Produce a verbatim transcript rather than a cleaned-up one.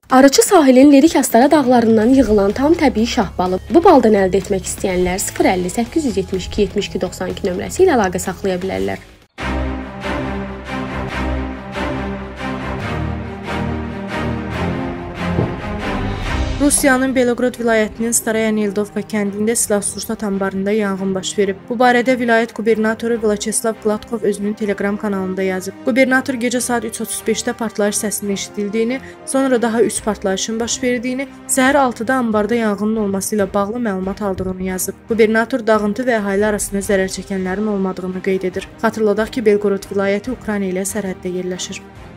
Arıçı sahilin Lirik Astara dağlarından yığılan tam təbii şahbalı. Bu baldan əldə etmək istəyənlər sıfır əlli səkkiz yüz yetmiş iki yetmiş iki doxsan iki nömrəsi ilə əlaqə saxlaya bilərlər. Rusiyanın Belqorod vilayətinin Staraya Neldovka kəndində silah-sursat anbarında yanğın baş verib. Bu barədə vilayət qubernatoru Vlaçeslav Gladkov özünün Telegram kanalında yazıb. Qubernator gecə saat üç otuz beşdə partlayış səsinin eşidildiyini, sonra daha üç partlayışın baş verdiyini, səhər altıda anbarda yanğının olması ilə bağlı məlumat aldığını yazıb. Qubernator dağıntı və əhali arasında zərər çəkənlərin olmadığını qeyd edir. Xatırladaq ki, Belqorod vilayəti Ukrayna ilə sərhəddə yerləşir.